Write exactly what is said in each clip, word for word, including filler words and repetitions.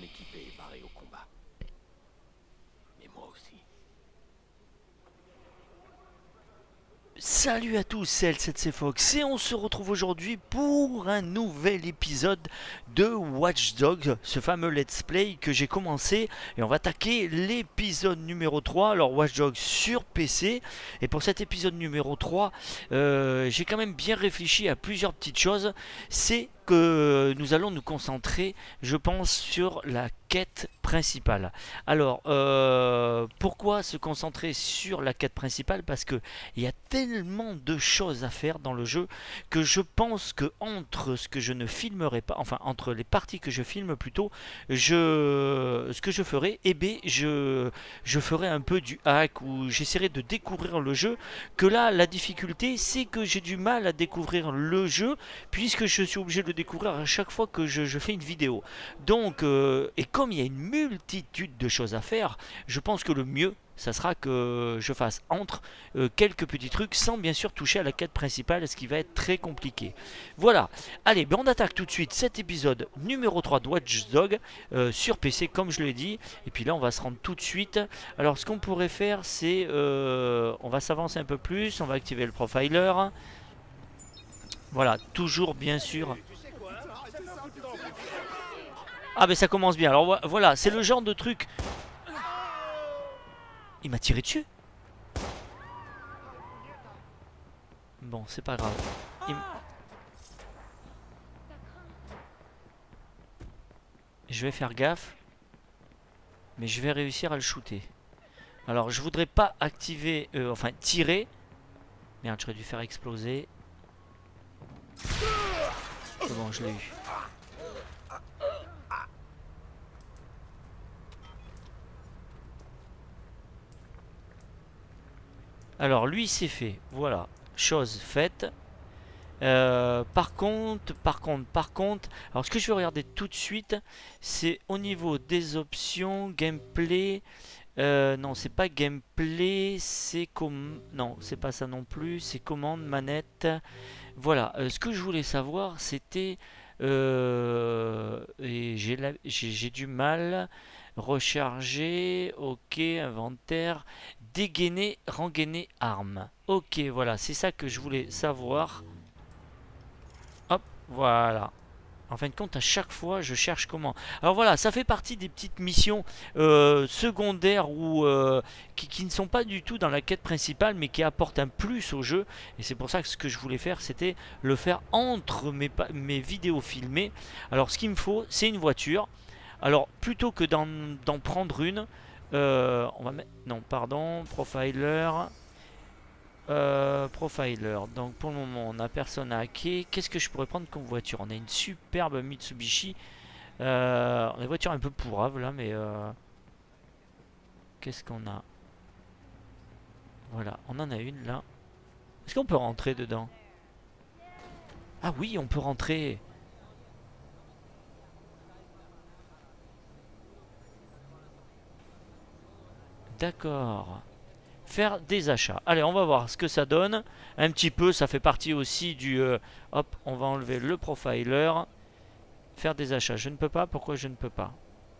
équipé et barré au combat. Mais moi aussi. Salut à tous, c'est L sept C Fox et on se retrouve aujourd'hui pour un nouvel épisode de Watch Dogs, ce fameux let's play que j'ai commencé, et on va attaquer l'épisode numéro trois, alors Watch Dogs sur P C. Et pour cet épisode numéro trois, euh, j'ai quand même bien réfléchi à plusieurs petites choses. C'est que nous allons nous concentrer, je pense, sur la quête principale. Alors, euh, pourquoi se concentrer sur la quête principale? Parce que il y a tellement de choses à faire dans le jeu que je pense que entre ce que je ne filmerai pas, enfin entre les parties que je filme plutôt, je, ce que je ferai, eh bien, je, je ferai un peu du hack ou j'essaierai de découvrir le jeu. Que là, la difficulté, c'est que j'ai du mal à découvrir le jeu puisque je suis obligé de le découvrir à chaque fois que je, je fais une vidéo. Donc, euh, et comme il y a une multitude de choses à faire, je pense que le mieux, ça sera que je fasse entre euh, quelques petits trucs sans bien sûr toucher à la quête principale, ce qui va être très compliqué. Voilà, allez, ben on attaque tout de suite cet épisode numéro trois de Watch Dogs euh, sur P C comme je l'ai dit. Et puis là on va se rendre tout de suite. Alors ce qu'on pourrait faire c'est, euh, on va s'avancer un peu plus, on va activer le profiler. Voilà, toujours bien sûr. Ah ben ça commence bien, alors voilà, c'est le genre de truc. Il m'a tiré dessus. Bon, c'est pas grave. Il... Je vais faire gaffe. Mais je vais réussir à le shooter. Alors, je voudrais pas activer... Euh, enfin, tirer. Merde, j'aurais dû faire exploser. C'est bon, je l'ai eu. Alors, lui, c'est fait. Voilà. Chose faite. Euh, par contre, par contre, par contre, alors ce que je vais regarder tout de suite, c'est au niveau des options, gameplay. Euh, non, c'est pas gameplay, c'est comme, non, c'est pas ça non plus, c'est commande, manette. Voilà. Euh, ce que je voulais savoir, c'était, euh, et j'ai la- j'ai j'ai du mal. Recharger, ok, inventaire, dégainer, rengainer, arme. Ok, voilà, c'est ça que je voulais savoir. Hop, voilà. En fin de compte, à chaque fois, je cherche comment. Alors voilà, ça fait partie des petites missions euh, secondaires ou euh, qui, qui ne sont pas du tout dans la quête principale, mais qui apportent un plus au jeu. Et c'est pour ça que ce que je voulais faire, c'était le faire entre mes, mes vidéos filmées. Alors, ce qu'il me faut, c'est une voiture. Alors, plutôt que d'en d'en prendre une, euh, on va mettre... Non, pardon, profiler... Euh, profiler, donc pour le moment on n'a personne à hacker. Qu'est-ce que je pourrais prendre comme voiture? On a une superbe Mitsubishi. Euh, on a une voiture un peu pourrave là, mais euh, qu'est-ce qu'on a? Voilà, on en a une là. Est-ce qu'on peut rentrer dedans? Ah oui, on peut rentrer. D'accord. Faire des achats. Allez, on va voir ce que ça donne. Un petit peu, ça fait partie aussi du... Euh, hop, on va enlever le profiler. Faire des achats. Je ne peux pas. Pourquoi je ne peux pas?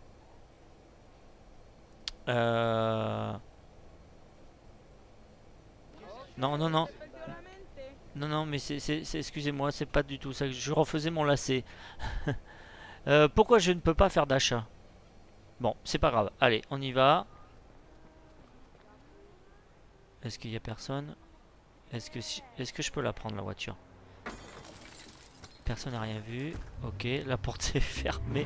Euh... Non, non, non. Non, non, mais c'est... Excusez-moi, c'est pas du tout ça. Je refaisais mon lacet. euh, pourquoi je ne peux pas faire d'achat? Bon, c'est pas grave. Allez, on y va. Est-ce qu'il y a personne? Est-ce que, si... Est-ce que je peux la prendre, la voiture? Personne n'a rien vu. Ok, la porte s'est fermée.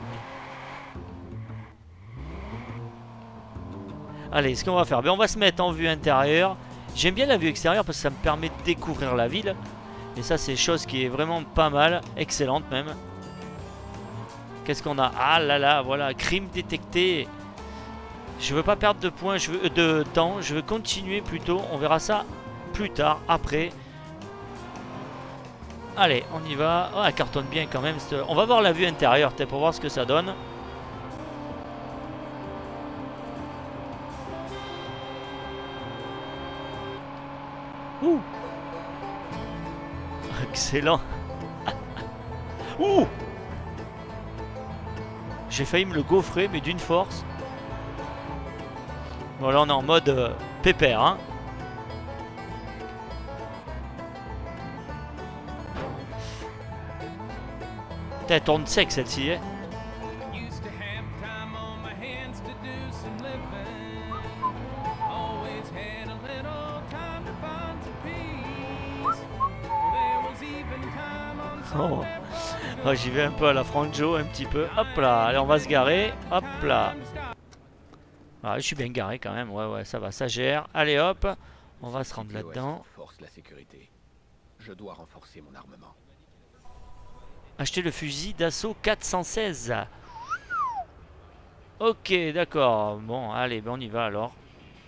Allez, ce qu'on va faire, ben, on va se mettre en vue intérieure. J'aime bien la vue extérieure parce que ça me permet de découvrir la ville. Et ça, c'est chose qui est vraiment pas mal. Excellente même. Qu'est-ce qu'on a? Ah là là, voilà, crime détecté. Je veux pas perdre de points, je veux, de temps. Je veux continuer plutôt. On verra ça plus tard, après. Allez, on y va. Oh, elle cartonne bien quand même. On va voir la vue intérieure, peut-être pour voir ce que ça donne. Ouh. Excellent. Ouh. J'ai failli me le gaufrer, mais d'une force. Bon, là, on est en mode euh, pépère, hein. Putain, elle tourne sec, celle-ci, hein. Oh. Oh, j'y vais un peu à la Franjo, un petit peu. Hop là, allez, on va se garer. Hop là. Ah, je suis bien garé quand même. Ouais, ouais, ça va, ça gère. Allez, hop, on va se rendre là-dedans. Renforce la sécurité. Je dois renforcer mon armement. Acheter le fusil d'assaut quatre cent seize. Ok, d'accord. Bon, allez, ben on y va alors.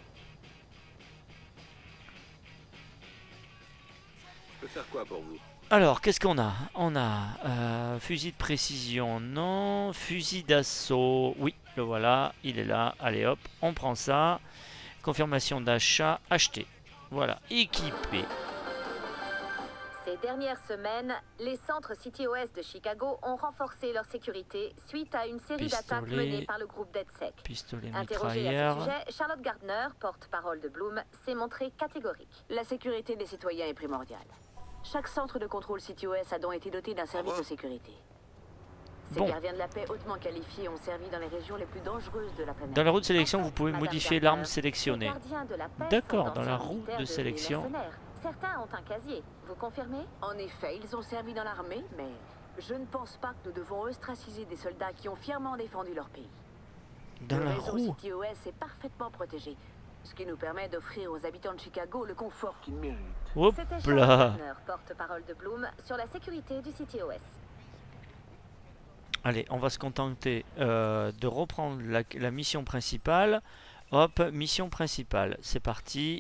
Je peux faire quoi pour vous? Alors, qu'est-ce qu'on a? On a euh, fusil de précision, non. Fusil d'assaut, oui, le voilà, il est là. Allez hop, on prend ça. Confirmation d'achat, acheter. Voilà, équipé. Ces dernières semaines, les centres CityOS de Chicago ont renforcé leur sécurité suite à une série d'attaques menées par le groupe DedSec. Pistolet Interrogée à ce mitrailleur. sujet, Charlotte Gardner, porte-parole de Bloom, s'est montrée catégorique. La sécurité des citoyens est primordiale. Chaque centre de contrôle CityOS a donc été doté d'un service de sécurité. Ces Bon. gardiens de la paix hautement qualifiés ont servi dans les régions les plus dangereuses de la planète. Dans la roue de sélection, En fait, vous pouvez Madame modifier Gardner, l'arme sélectionnée. ces gardiens de la paix D'accord, sont dans la d'anciens roue militaires de devenus sélection. mercenaires. Certains ont un casier, vous confirmez? En effet, ils ont servi dans l'armée, mais je ne pense pas que nous devons ostraciser des soldats qui ont fièrement défendu leur pays. Dans le la réseau roue. CityOS est parfaitement protégé, ce qui nous permet d'offrir aux habitants de Chicago le confort qu'ils méritent. Hop C'était Charlotte là. Gardner, porte-parole de Bloom, sur la sécurité du CityOS. Allez, on va se contenter euh, de reprendre la, la mission principale. Hop, mission principale, c'est parti.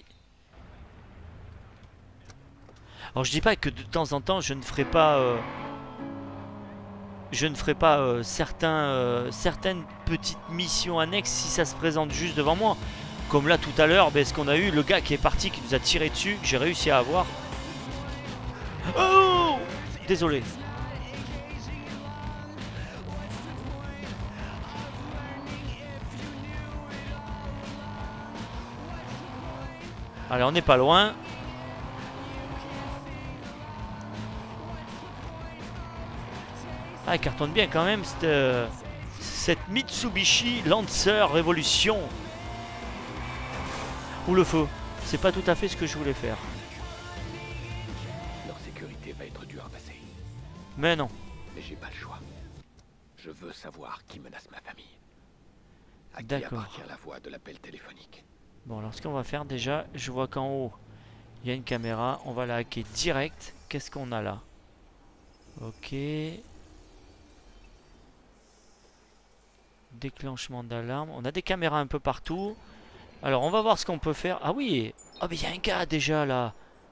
Alors je dis pas que de temps en temps je ne ferai pas euh, je ne ferai pas euh, certains, euh, certaines petites missions annexes si ça se présente juste devant moi. Comme là tout à l'heure, ben, ce qu'on a eu, le gars qui est parti, qui nous a tiré dessus, que j'ai réussi à avoir. Oh, désolé. Allez, on n'est pas loin. Ah, elle cartonne bien quand même cette, euh, cette Mitsubishi Lancer Révolution. Ou le feu. C'est pas tout à fait ce que je voulais faire. Leur sécurité va être dure à passer. Mais non. Mais j'ai pas le choix. Je veux savoir qui menace ma famille. À qui D'accord. appartient la voix de l'appel téléphonique. Bon, alors ce qu'on va faire déjà, je vois qu'en haut, il y a une caméra. On va la hacker direct. Qu'est-ce qu'on a là? Ok. Déclenchement d'alarme. On a des caméras un peu partout. Alors, on va voir ce qu'on peut faire. Ah oui. Ah, mais il y a un gars déjà là.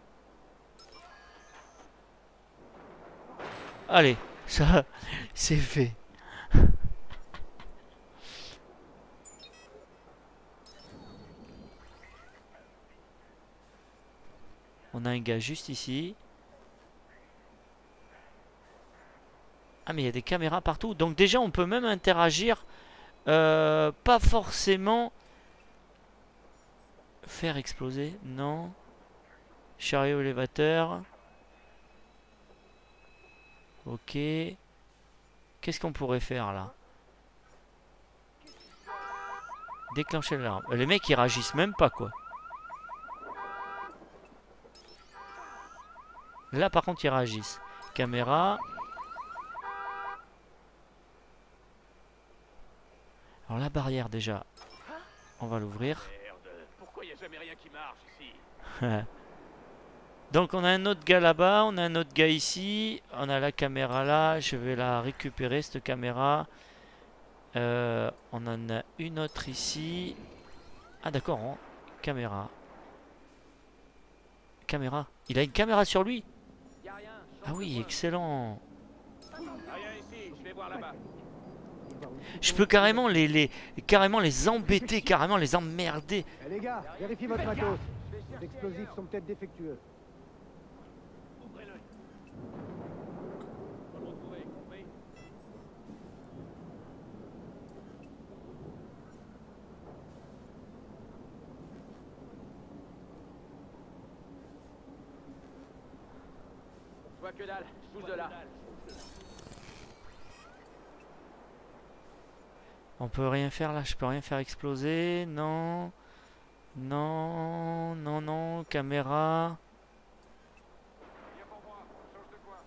Allez, ça, c'est fait. On a un gars juste ici. Ah, mais il y a des caméras partout. Donc déjà, on peut même interagir. Euh, pas forcément faire exploser. Non. Chariot élévateur. Ok. Qu'est-ce qu'on pourrait faire là? Déclencher l'alarme. Les mecs, ils réagissent même pas, quoi. Là, par contre, ils réagissent. Caméra. Alors, la barrière, déjà. On va l'ouvrir. Pourquoi il n'y a jamais rien qui marche ici? Donc, on a un autre gars là-bas. On a un autre gars ici. On a la caméra là. Je vais la récupérer, cette caméra. Euh, on en a une autre ici. Ah, d'accord. Hein. Caméra. Caméra. Il a une caméra sur lui. Ah oui, excellent. Je peux carrément les, les, carrément les embêter, carrément les emmerder. Eh les gars, vérifiez votre matos. Les explosifs sont peut-être défectueux. vois que dalle, je bouge de là. On peut rien faire là, je peux rien faire exploser. Non. Non, non, non, caméra. Viens pour moi, on change de coin.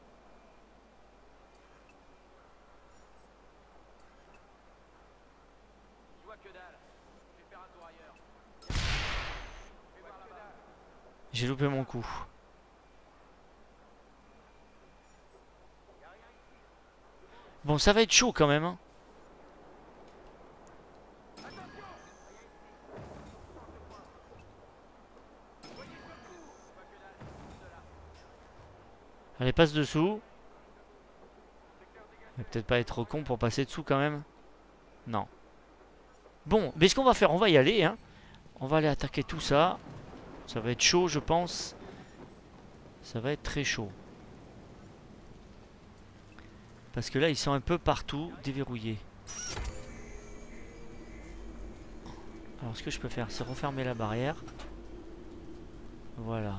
Je vois que dalle. Je vais faire un tour ailleurs. Fais voir là-bas. J'ai loupé mon coup. Bon, ça va être chaud quand même. Hein. Allez, passe dessous. Il va peut-être pas être con pour passer dessous quand même. Non. Bon, mais ce qu'on va faire, on va y aller. Hein. On va aller attaquer tout ça. Ça va être chaud, je pense. Ça va être très chaud. Parce que là, ils sont un peu partout déverrouillés. Alors, ce que je peux faire, c'est refermer la barrière. Voilà.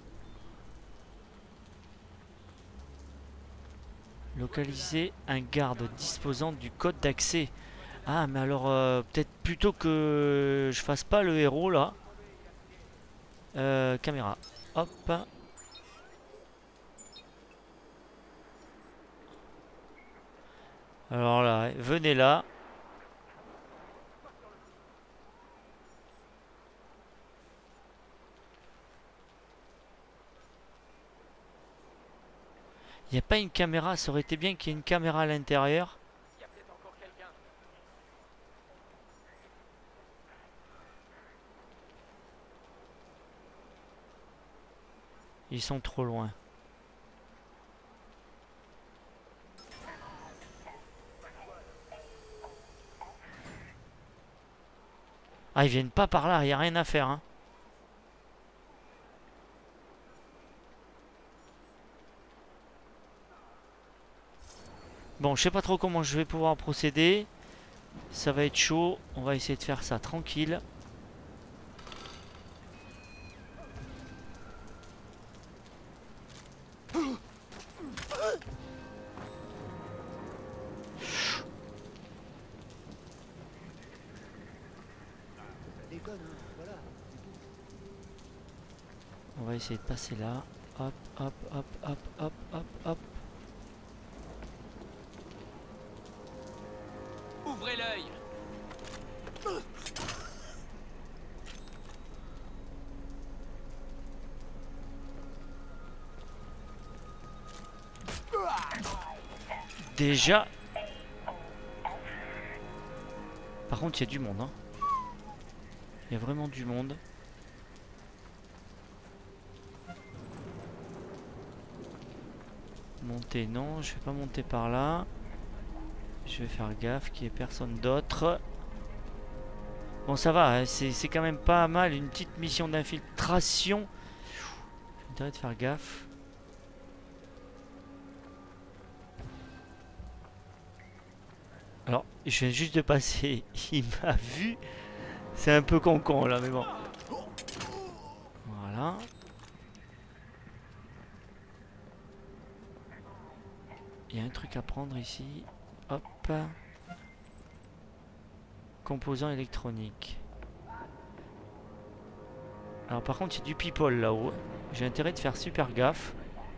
Localiser un garde disposant du code d'accès. Ah, mais alors, euh, peut-être plutôt que je fasse pas le héros, là. Euh, caméra. Hop. Alors là, venez là. Il n'y a pas une caméra, ça aurait été bien qu'il y ait une caméra à l'intérieur. Il y a peut-être encore quelqu'un. Ils sont trop loin. Ah, ils viennent pas par là, il n'y a rien à faire. Hein. Bon, je sais pas trop comment je vais pouvoir procéder. Ça va être chaud. On va essayer de faire ça tranquille. Déconne, hein, voilà. On va essayer de passer là. Hop, hop, hop, hop, hop, hop, hop. Ouvrez l'œil. Déjà. Par contre, il y a du monde. Hein. Il y a vraiment du monde. Monter, non, je vais pas monter par là. Je vais faire gaffe qu'il n'y ait personne d'autre. Bon, ça va, hein, c'est quand même pas mal. Une petite mission d'infiltration. J'ai intérêt de faire gaffe. Alors, je viens juste de passer. Il m'a vu. C'est un peu con-con là, mais bon. Voilà. Il y a un truc à prendre ici. Hop. Composants électroniques. Alors par contre, il y a du people là-haut. J'ai intérêt de faire super gaffe.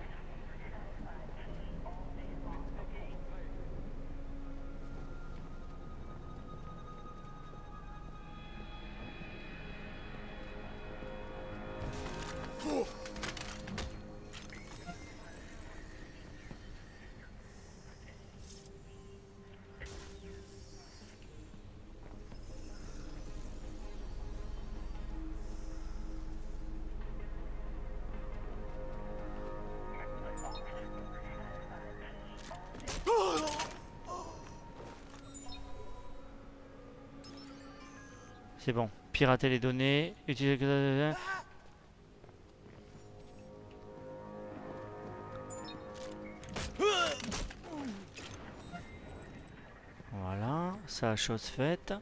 C'est bon. Pirater les données. Utiliser... Voilà. Ça, chose faite.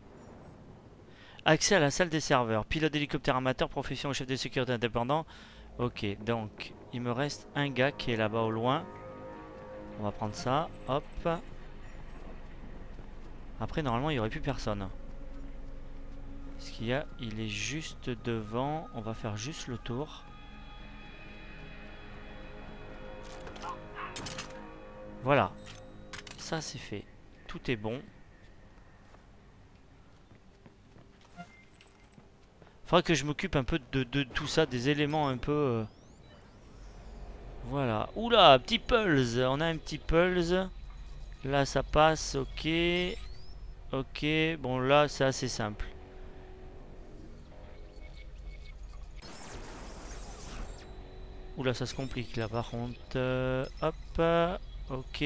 Accès à la salle des serveurs. Pilote d'hélicoptère amateur, profession ou chef de sécurité indépendant. Ok, donc il me reste un gars qui est là-bas au loin. On va prendre ça, hop. Après normalement il n'y aurait plus personne. Ce qu'il y a, il est juste devant. On va faire juste le tour. Voilà. Ça c'est fait. Tout est bon. Faudra que je m'occupe un peu de, de tout ça, des éléments un peu... Euh... Voilà. Oula, petit pulse. On a un petit pulse. Là ça passe, ok. Ok, bon là c'est assez simple. Oula, ça se complique là par contre. Euh, hop, ok.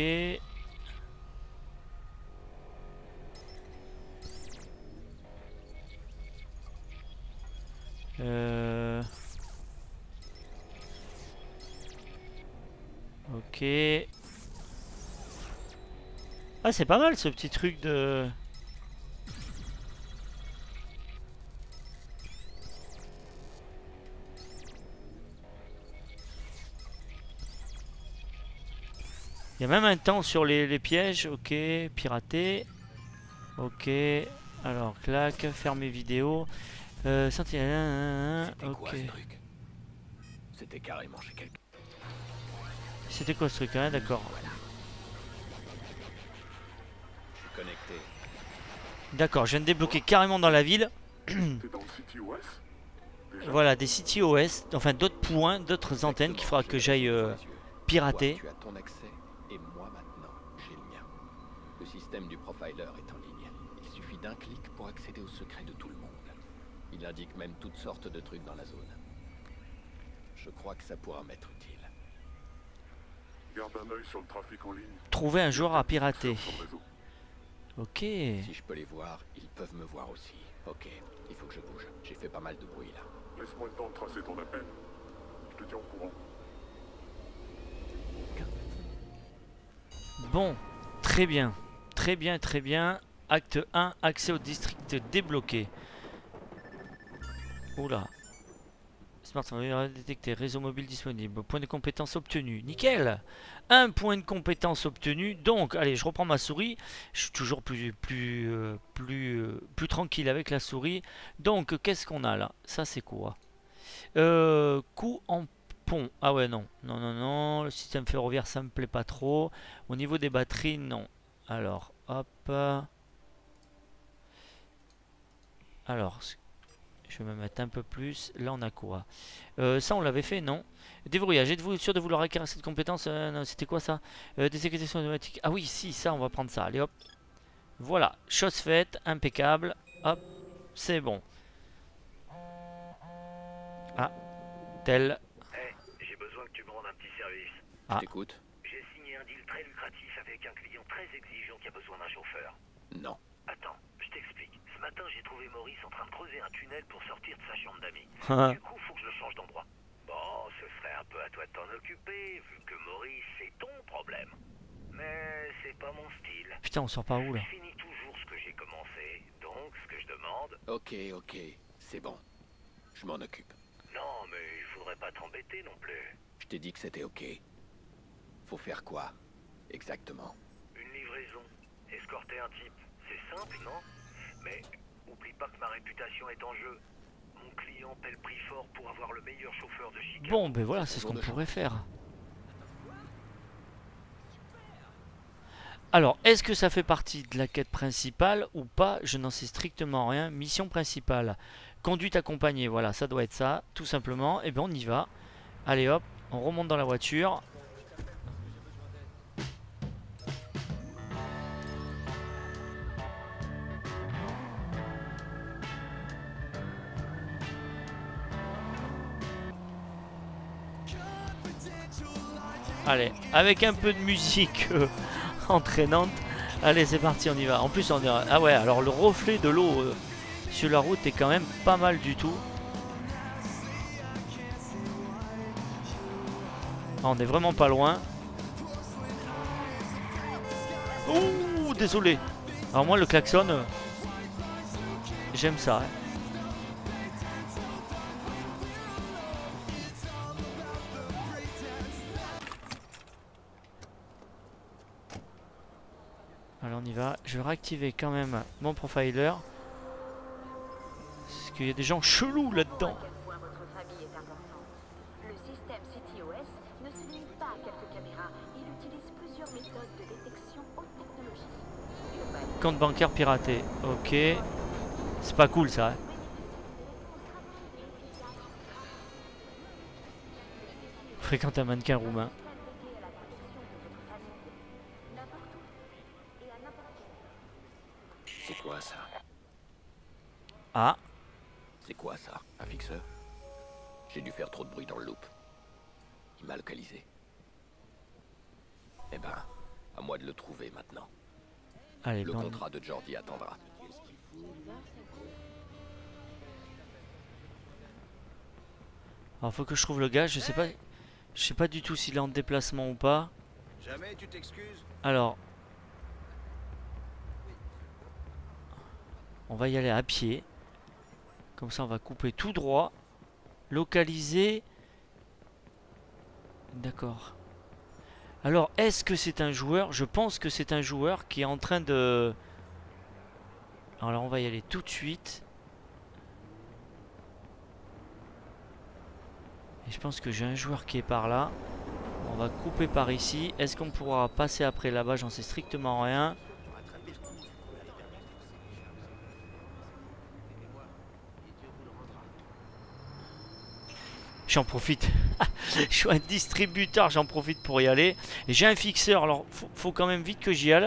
Euh... Ok. Ah, c'est pas mal ce petit truc de... Il y a même un temps sur les, les pièges. Ok, pirater. Ok. Alors, clac, fermer vidéo. Euh, sentinelle. C'était Ok. quoi ce truc? C'était carrément chez quelqu'un. C'était quoi ce truc, hein? D'accord. Voilà. Je suis connecté. D'accord, je viens de débloquer carrément dans la ville. T'es dans le City O S? Déjà? Voilà, des City O S. Enfin, d'autres points, d'autres antennes qu'il faudra que j'aille euh, pirater. Toi, tu as ton accès et moi maintenant, j'ai le mien. Le système du profiler est en ligne. Il suffit d'un clic pour accéder aux secrets de tout le monde. Il indique même toutes sortes de trucs dans la zone. Je crois que ça pourra m'être utile. Garde un œil sur le trafic en ligne. Trouver un joueur à pirater. Sur le réseau. Ok. Si je peux les voir, ils peuvent me voir aussi. Ok, il faut que je bouge. J'ai fait pas mal de bruit là. Laisse-moi le temps de tracer ton appel. Je te tiens au courant. Bon, très bien. Très bien, très bien. Acte un, accès au district débloqué. Oula. Smartphone détecté, réseau mobile disponible, point de compétence obtenu, nickel. Un point de compétence obtenu, donc allez je reprends ma souris, je suis toujours plus plus euh, plus euh, plus tranquille avec la souris. Donc qu'est-ce qu'on a là? Ça c'est quoi? euh, Coup en pont, ah ouais non, non non non, le système ferroviaire ça me plaît pas trop. Au niveau des batteries non. Alors hop. Alors je vais me mettre un peu plus. Là, on a quoi? euh, Ça, on l'avait fait, non? Déverrouillage. Êtes-vous sûr de vouloir acquérir cette compétence? euh, C'était quoi ça? euh, Déséquation automatique. Ah oui, si, ça, on va prendre ça. Allez, hop. Voilà. Chose faite. Impeccable. Hop. C'est bon. Ah. Tel. Hey, j'ai besoin que tu me rendes un petit service. Ah. Je t'écoute. J'ai signé un deal très lucratif avec un client très exigeant qui a besoin d'un chauffeur. Non. Attends, je t'explique. Ce matin, j'ai trouvé Maurice en train de creuser un tunnel pour sortir de sa chambre d'amis. Du coup, faut que je le change d'endroit. Bon, ce serait un peu à toi de t'en occuper, vu que Maurice, c'est ton problème. Mais c'est pas mon style. Putain, on sort par où là? Je finis toujours ce que j'ai commencé. Donc, ce que je demande... Ok, ok, c'est bon. Je m'en occupe. Non, mais il faudrait pas t'embêter non plus. Je t'ai dit que c'était ok. Faut faire quoi? Exactement. Une livraison. Escorter un type. C'est simple, non? Mais oublie pas que ma réputation est en jeu. Mon client paie le prix fort pour avoir le meilleur chauffeur de Chicago. Bon, ben voilà, c'est ce qu'on pourrait faire. Alors, est-ce que ça fait partie de la quête principale ou pas? Je n'en sais strictement rien. Mission principale. Conduite accompagnée, voilà, ça doit être ça, tout simplement. Et bien, on y va. Allez, hop, on remonte dans la voiture. Allez, avec un peu de musique euh, entraînante. Allez, c'est parti, on y va. En plus, on est... Ah ouais, alors le reflet de l'eau euh, sur la route est quand même pas mal du tout. Ah, on est vraiment pas loin. Ouh, désolé. Alors moi, le klaxon, euh, j'aime ça. Hein. Alors on y va. Je vais réactiver quand même mon profiler. Parce qu'il y a des gens chelous là-dedans. Le système C T O S ne se limite pas à quelques caméras. Il utilise plusieurs méthodes de détection haute technologie. Le Compte bancaire piraté. Ok. C'est pas cool ça. Hein. Fréquente un mannequin roumain. C'est quoi ça? Ah. C'est quoi ça? Un fixeur? J'ai dû faire trop de bruit dans le loop. Il m'a localisé. Eh ben, à moi de le trouver maintenant. Allez, Le bon. contrat de Jordi attendra. Alors faut que je trouve le gars, je sais pas. Je sais pas du tout s'il est en déplacement ou pas. Jamais tu t'excuses. Alors. On va y aller à pied. Comme ça on va couper tout droit. Localiser. D'accord. Alors est-ce que c'est un joueur? Je pense que c'est un joueur qui est en train de... Alors on va y aller tout de suite. Et je pense que j'ai un joueur qui est par là. On va couper par ici. Est-ce qu'on pourra passer après là-bas? J'en sais strictement rien. J'en profite. Je suis un distributeur, j'en profite pour y aller. Et j'ai un fixeur, alors faut, faut quand même vite que j'y aille.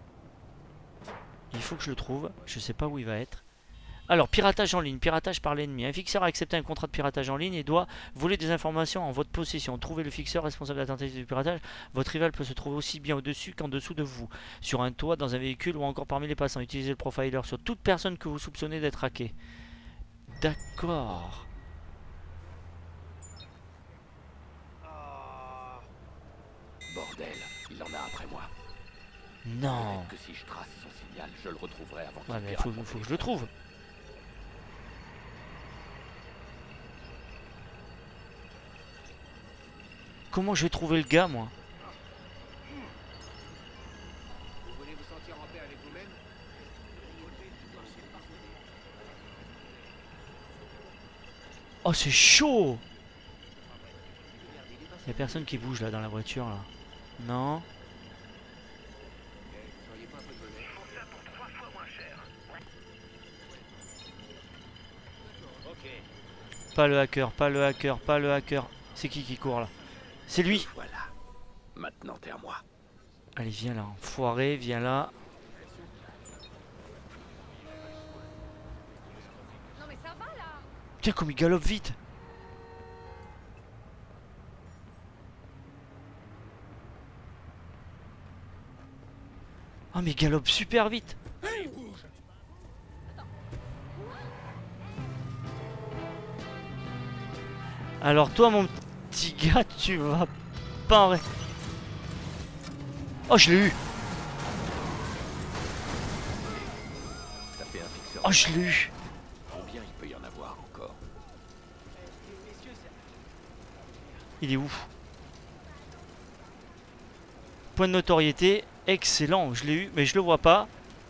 Il faut que je le trouve. Je sais pas où il va être. Alors, piratage en ligne, piratage par l'ennemi. Un fixeur a accepté un contrat de piratage en ligne et doit voler des informations en votre possession. Trouvez le fixeur responsable de la tentative du piratage. Votre rival peut se trouver aussi bien au-dessus qu'en dessous de vous. Sur un toit, dans un véhicule ou encore parmi les passants. Utilisez le profiler sur toute personne que vous soupçonnez d'être hackée. D'accord. Bordel, il en a après moi. Non. Peut-être que si je trace son signal, je le retrouverai avant qu'il Ouais, mais pirate faut, mon faut que je téléphone. le trouve. Comment je vais trouver le gars, moi? Vous voulez vous sentir en paix avec vous-même? Oh, c'est chaud! Il y a personne qui bouge là dans la voiture là. Non. Pas le hacker, pas le hacker, pas le hacker. C'est qui qui court là? C'est lui! Voilà. Maintenant t'es à moi. Allez, viens là, enfoiré, viens là. Non mais ça va là. Tiens, comme il galope vite! Oh mais il galope super vite. Alors toi mon petit gars, tu vas pas en... Oh je l'ai eu. Ça fait un fixeur. Oh je l'ai eu. Combien il peut y en avoir encore? Il est où? Point de notoriété. Excellent, je l'ai eu, mais je le vois pas.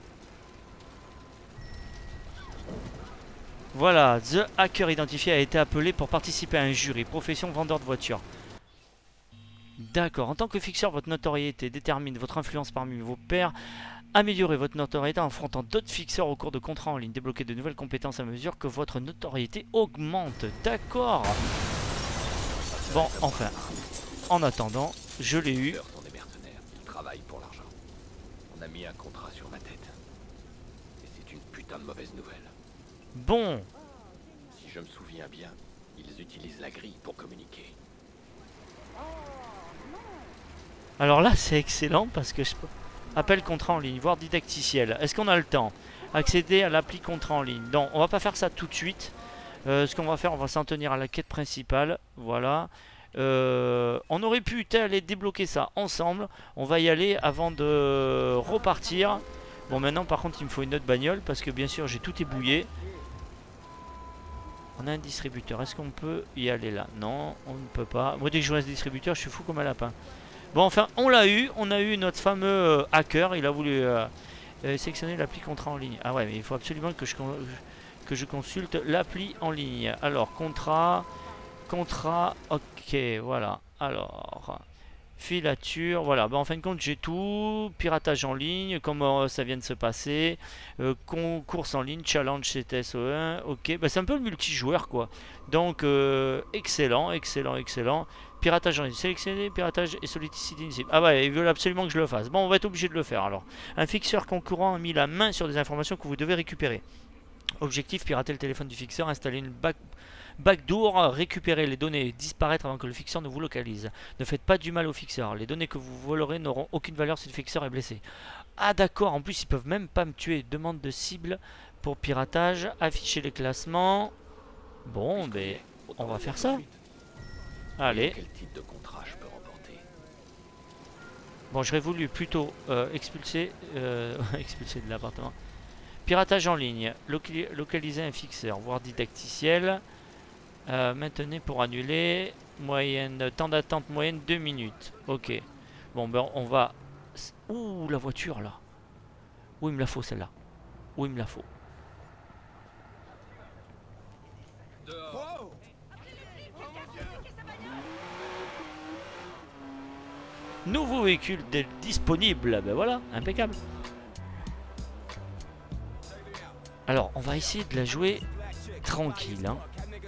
Voilà, The Hacker identifié a été appelé pour participer à un jury. Profession vendeur de voitures. D'accord, en tant que fixeur, votre notoriété détermine votre influence parmi vos pairs. Améliorez votre notoriété en affrontant d'autres fixeurs au cours de contrats en ligne. Débloquez de nouvelles compétences à mesure que votre notoriété augmente. D'accord. Bon, enfin, en attendant, je l'ai eu. Les sont des mercenaires. Ils travaillent pour l'argent. On a mis un contrat sur ma tête. Et c'est une putain de mauvaise nouvelle. Bon, Si je me souviens bien, ils utilisent la grille pour communiquer. alors là c'est excellent parce que je peux... Appel contrat en ligne, voire didacticiel. Est-ce qu'on a le temps? Accéder à l'appli contrat en ligne. Non, on va pas faire ça tout de suite. Euh, ce qu'on va faire, on va s'en tenir à la quête principale. Voilà. Euh, on aurait pu aller débloquer ça ensemble. On va y aller avant de repartir. Bon, maintenant par contre il me faut une autre bagnole parce que bien sûr j'ai tout ébouillé. On a un distributeur. Est-ce qu'on peut y aller là? Non, on ne peut pas. Moi dès que je vois ce distributeur je suis fou comme un lapin. Bon, enfin, on l'a eu. On a eu notre fameux euh, hacker. Il a voulu euh, euh, sélectionner l'appli contrat en ligne. Ah ouais, mais il faut absolument que je, que je consulte l'appli en ligne. Alors, contrat, contrat, ok, voilà. Alors, filature, voilà. Bah, en fin de compte, j'ai tout. Piratage en ligne, comment ça vient de se passer. Euh, course en ligne, challenge C T S O un, ok. Bah, c'est un peu le multijoueur, quoi. Donc, euh, excellent, excellent, excellent. Piratage en ligne, sélectionner, piratage et solliciter une cible. Ah ouais, ils veulent absolument que je le fasse. Bon, on va être obligé de le faire alors. Un fixeur concurrent a mis la main sur des informations que vous devez récupérer. Objectif, pirater le téléphone du fixeur, installer une back backdoor, récupérer les données et disparaître avant que le fixeur ne vous localise. Ne faites pas du mal au fixeur. Les données que vous volerez n'auront aucune valeur si le fixeur est blessé. Ah d'accord, en plus ils peuvent même pas me tuer. Demande de cible pour piratage, afficher les classements. Bon, ben, on va faire ça. Allez. Quel type de contrat je peux remporter? Bon, j'aurais voulu plutôt euh, expulser, euh, expulser de l'appartement. Piratage en ligne. Locali localiser un fixeur, voire didacticiel. Euh, maintenez pour annuler. Moyenne, temps d'attente moyenne deux minutes. Ok. Bon, ben on va... Ouh, la voiture là. Où il me la faut celle-là? Où il me la faut? Nouveau véhicule disponible. Ben voilà, impeccable. Alors, on va essayer de la jouer tranquille. Hein.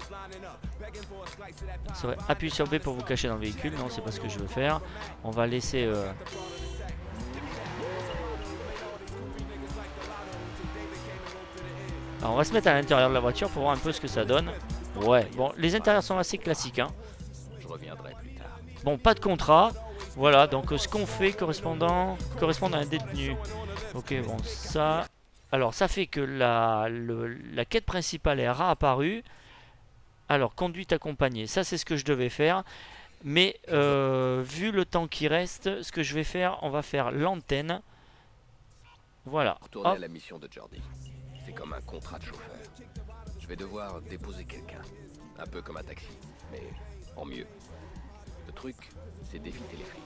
Appuyez sur B pour vous cacher dans le véhicule. Non, c'est pas ce que je veux faire. On va laisser... Euh... Alors, on va se mettre à l'intérieur de la voiture pour voir un peu ce que ça donne. Ouais, bon, les intérieurs sont assez classiques. Hein. Je reviendrai plus tard. Bon, pas de contrat. Voilà, donc ce qu'on fait correspondant correspond à un détenu. Ok, bon, ça... Alors, ça fait que la, le, la quête principale est réapparue. Alors, conduite accompagnée. Ça, c'est ce que je devais faire. Mais, euh, vu le temps qui reste, ce que je vais faire, on va faire l'antenne. Voilà. Retourner Hop. à la mission de Jordi. C'est comme un contrat de chauffeur. Je vais devoir déposer quelqu'un. Un peu comme un taxi, mais en mieux. Le truc, c'est d'éviter les flics.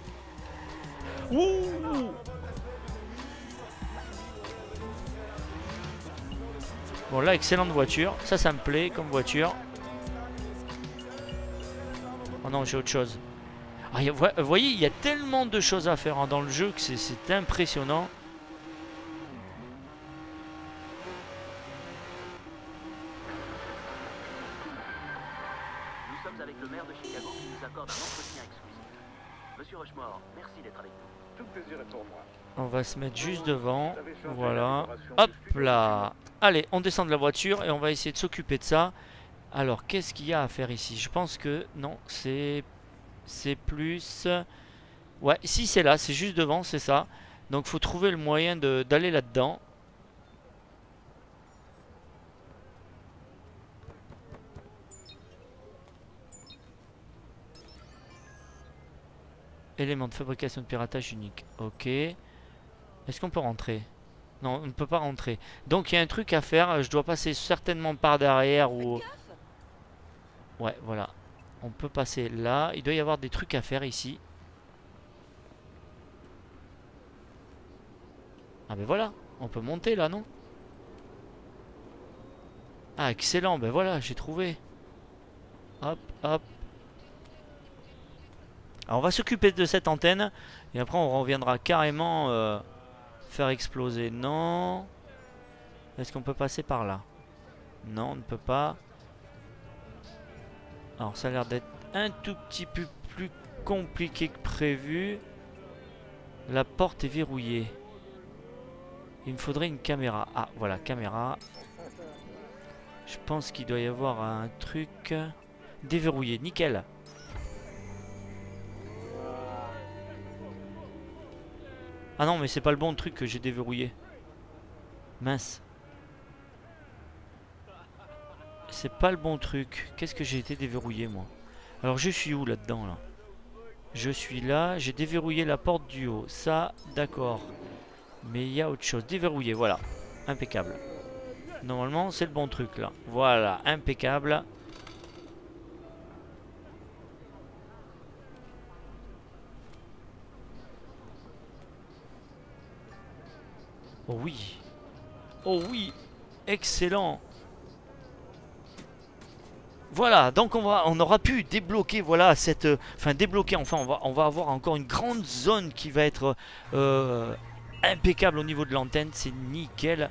Ouh. Bon là, excellente voiture. Ça, ça me plaît comme voiture. Oh non, j'ai autre chose. Ah, y a, vous voyez, il y a tellement de choses à faire hein, dans le jeu que c'est impressionnant. Nous sommes avec le maire de Chicago qui nous accorde un entretien exclusif. Monsieur Rushmore, merci d'être avec nous. Tout plaisir est pour moi. On va se mettre juste devant. Voilà. Hop là. Allez, on descend de la voiture et on va essayer de s'occuper de ça. Alors, qu'est-ce qu'il y a à faire ici? Je pense que... Non, c'est... C'est plus... Ouais, si c'est là, c'est juste devant, c'est ça. Donc, il faut trouver le moyen d'aller là-dedans. Élément de fabrication de piratage unique. Ok. Est-ce qu'on peut rentrer? Non, on ne peut pas rentrer. Donc, il y a un truc à faire. Je dois passer certainement par derrière ou... Ouais, voilà. On peut passer là. Il doit y avoir des trucs à faire ici. Ah ben voilà. On peut monter là, non? Ah, excellent. Ben voilà, j'ai trouvé. Hop, hop. Alors, on va s'occuper de cette antenne. Et après, on reviendra carrément euh, faire exploser. Non. Est-ce qu'on peut passer par là? Non, on ne peut pas. Alors, ça a l'air d'être un tout petit peu plus compliqué que prévu. La porte est verrouillée. Il me faudrait une caméra. Ah, voilà, caméra. Je pense qu'il doit y avoir un truc déverrouillé. Nickel. Ah non, mais c'est pas le bon truc que j'ai déverrouillé. Mince. C'est pas le bon truc. Qu'est-ce que j'ai été déverrouillé, moi? Alors, je suis où, là-dedans, là? Je suis là. J'ai déverrouillé la porte du haut. Ça, d'accord. Mais il y a autre chose. Déverrouillé, voilà. Impeccable. Normalement, c'est le bon truc, là. Voilà, impeccable. Oh oui. Oh oui. Excellent. Voilà, donc on va, on aura pu débloquer, voilà, cette, enfin débloquer, enfin on va, on va avoir encore une grande zone qui va être euh, impeccable au niveau de l'antenne, c'est nickel.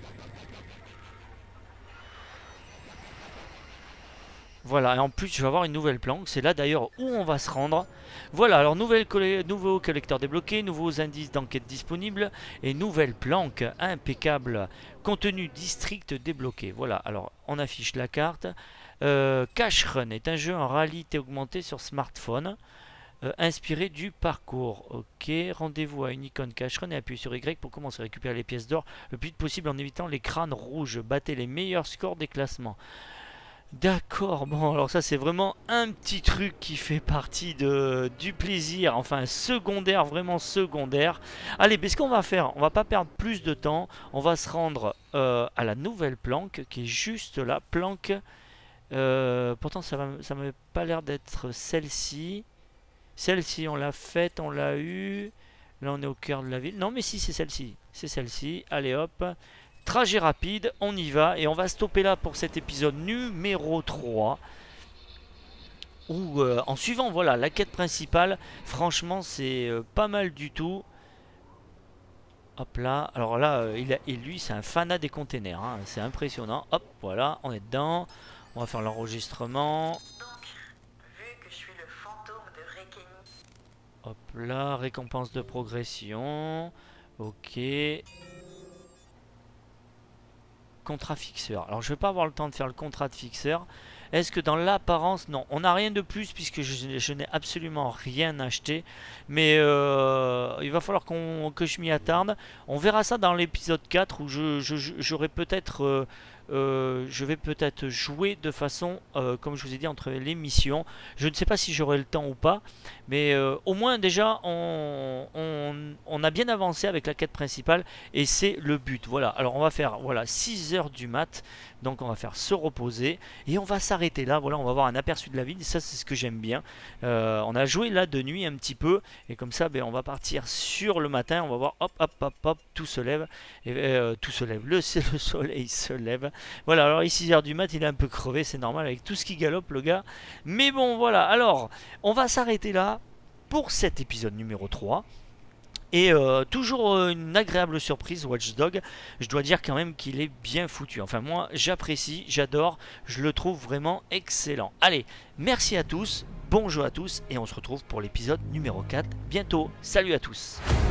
Voilà, et en plus je vais avoir une nouvelle planque, c'est là d'ailleurs où on va se rendre. Voilà, alors nouvelle colle nouveau collecteur débloqué, nouveaux indices d'enquête disponibles et nouvelle planque impeccable. Contenu district débloqué. Voilà, alors on affiche la carte. Euh, Cash Run est un jeu en réalité augmentée sur smartphone, euh, inspiré du parcours. Ok, rendez-vous à une icône Cash Run et appuyez sur Y pour commencer à récupérer les pièces d'or le plus vite possible en évitant les crânes rouges. Battez les meilleurs scores des classements. D'accord, bon alors ça c'est vraiment un petit truc qui fait partie de, du plaisir, enfin secondaire, vraiment secondaire. Allez, mais ce qu'on va faire, on va pas perdre plus de temps, on va se rendre euh, à la nouvelle planque qui est juste là, planque... Euh, pourtant ça ne ça m'avait pas l'air d'être celle-ci. Celle-ci on l'a faite, on l'a eu. Là on est au cœur de la ville. Non mais si c'est celle-ci. C'est celle-ci. Allez hop. Trajet rapide, on y va. Et on va stopper là pour cet épisode numéro trois. Où euh, en suivant voilà la quête principale, franchement c'est euh, pas mal du tout. Hop là. Alors là, euh, il a, et lui c'est un fanat des containers. Hein. C'est impressionnant. Hop, voilà, on est dedans. On va faire l'enregistrement. Donc, vu que je suis le fantôme de Rekeni. Hop là, récompense de progression. Ok. Contrat fixeur. Alors je vais pas avoir le temps de faire le contrat de fixeur. Est-ce que dans l'apparence, non, on n'a rien de plus puisque je, je n'ai absolument rien acheté. Mais euh, il va falloir qu'on que je m'y attarde. On verra ça dans l'épisode quatre où je, je, j'aurai peut-être... Euh, Euh, je vais peut-être jouer de façon, euh, comme je vous ai dit, entre les missions. Je ne sais pas si j'aurai le temps ou pas, mais euh, au moins déjà on, on, on a bien avancé avec la quête principale et c'est le but. Voilà, alors on va faire voilà six heures du mat, donc on va faire se reposer et on va s'arrêter là. Voilà, on va avoir un aperçu de la ville, ça c'est ce que j'aime bien. Euh, on a joué là de nuit un petit peu et comme ça ben, on va partir sur le matin, on va voir hop hop hop hop, tout se lève, et, euh, tout se lève, le, le soleil se lève. Voilà, alors il est six heures du mat, il est un peu crevé, c'est normal avec tout ce qui galope le gars. Mais bon, voilà, alors on va s'arrêter là pour cet épisode numéro trois. Et euh, toujours une agréable surprise, Watch Dogs. Je dois dire quand même qu'il est bien foutu. Enfin moi j'apprécie, j'adore, je le trouve vraiment excellent. Allez, merci à tous, bon jeu à tous et on se retrouve pour l'épisode numéro quatre bientôt. Salut à tous.